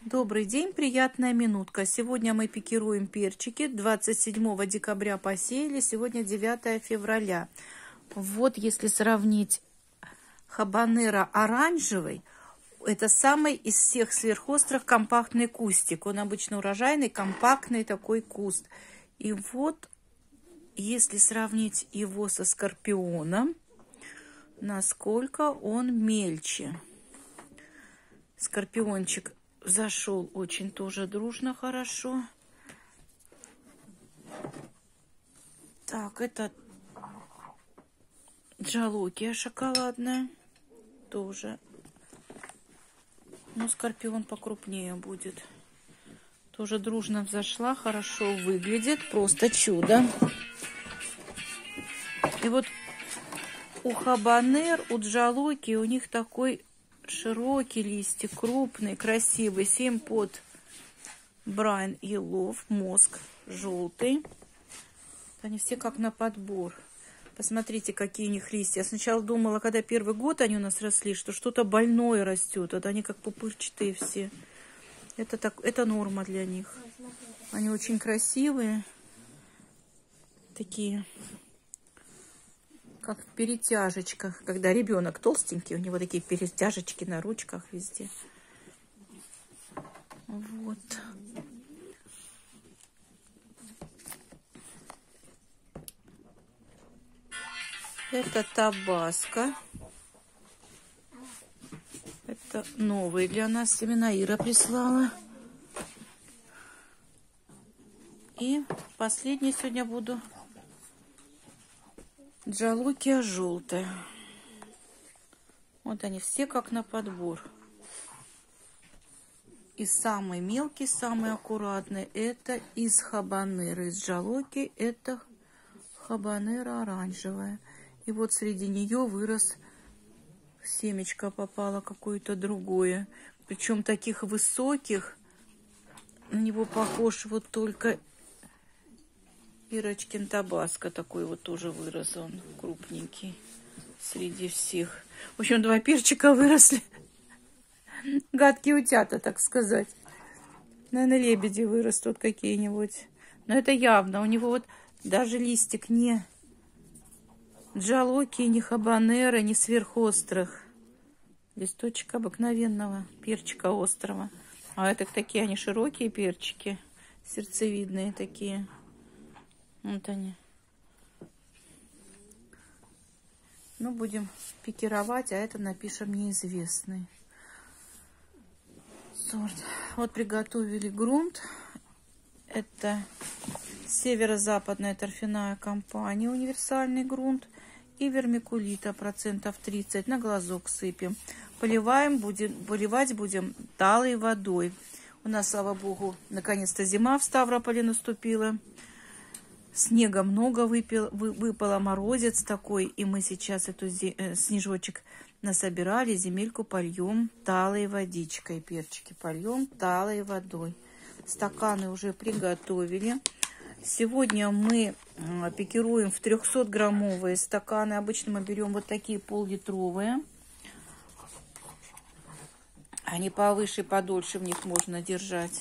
Добрый день, приятная минутка. Сегодня мы пикируем перчики. 27 декабря посеяли, сегодня 9 февраля. Вот если сравнить хабанеро оранжевый, это самый из всех сверхострых компактный кустик. Он обычно урожайный, компактный такой куст. И вот если сравнить его со скорпионом, насколько он мельче. Скорпиончик зашел очень тоже дружно, хорошо. Так, это джалокия шоколадная. Тоже. Ну, скорпион покрупнее будет. Тоже дружно взошла, хорошо выглядит. Просто чудо. И вот у хабанер, у джалокии, у них такой широкий листик, крупный, красивый. 7 под Брайан и Лов, мозг желтый. Они все как на подбор. Посмотрите, какие у них листья. Я сначала думала, когда первый год они у нас росли, что что-то больное растет. Вот они как пупырчатые все. Это норма для них. Они очень красивые. Такие, как в перетяжечках. Когда ребенок толстенький, у него такие перетяжечки на ручках везде. Вот. Это табаско. Это новые для нас семена, Ира прислала. И последний сегодня буду джалокия желтая. Вот они все как на подбор. И самый мелкий, самый аккуратный, это из хабанеро, из джалокии, это хабанеро оранжевая. И вот среди нее вырос семечко, попало какое-то другое. Причем таких высоких, на него похож вот только Ирочкин табаско. Такой вот тоже вырос, он крупненький среди всех. В общем, 2 перчика выросли. Гадкие утята, так сказать. Наверное, лебеди вырастут какие-нибудь. Но это явно. У него вот даже листик не джалокии, не хабанеро, не сверхострых. Листочек обыкновенного перчика острого. А это такие они широкие перчики. Сердцевидные такие. Вот они. Ну, будем пикировать, а это напишем неизвестный сорт. Вот приготовили грунт. Это северо-западная торфяная компания, универсальный грунт. И вермикулита процентов 30 на глазок сыпем. Поливать будем талой водой. У нас, слава богу, наконец-то зима в Ставрополе наступила. Снега много выпало, морозец такой. И мы сейчас эту снежочек насобирали, земельку польем талой водичкой. Перчики польем талой водой. Стаканы уже приготовили. Сегодня мы пикируем в 300-граммовые стаканы. Обычно мы берем вот такие пол-литровые. Они повыше, подольше в них можно держать.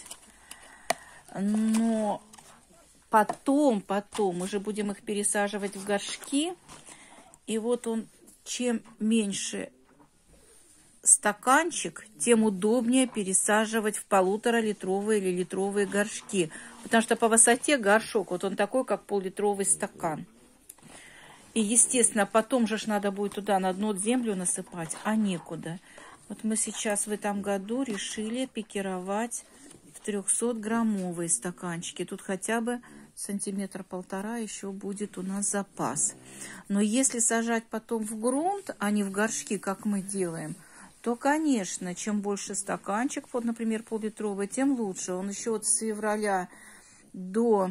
Но потом мы же будем их пересаживать в горшки. И вот он, чем меньше стаканчик, тем удобнее пересаживать в 1,5-литровые или литровые горшки. Потому что по высоте горшок, вот он такой, как пол-литровый стакан. И, естественно, потом же надо будет туда на дно землю насыпать, а некуда. Вот мы сейчас в этом году решили пикировать в 300-граммовые стаканчики. Тут хотя бы 1,5 сантиметра еще будет у нас запас. Но если сажать потом в грунт, а не в горшки, как мы делаем, то, конечно, чем больше стаканчик, вот, например, пол-литровый, тем лучше. Он еще вот с февраля до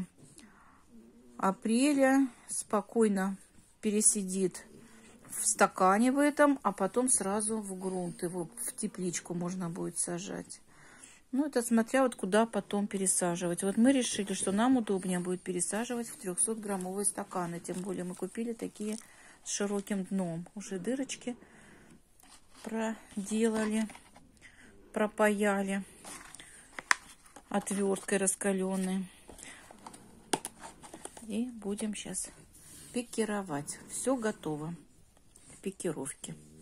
апреля спокойно пересидит в стакане в этом, а потом сразу в грунт. Его в тепличку можно будет сажать. Ну, это смотря вот куда потом пересаживать. Вот мы решили, что нам удобнее будет пересаживать в 300-граммовые стаканы. Тем более мы купили такие с широким дном. Уже дырочки проделали, пропаяли. отверткой раскаленной. И будем сейчас пикировать. Все готово к пикировке.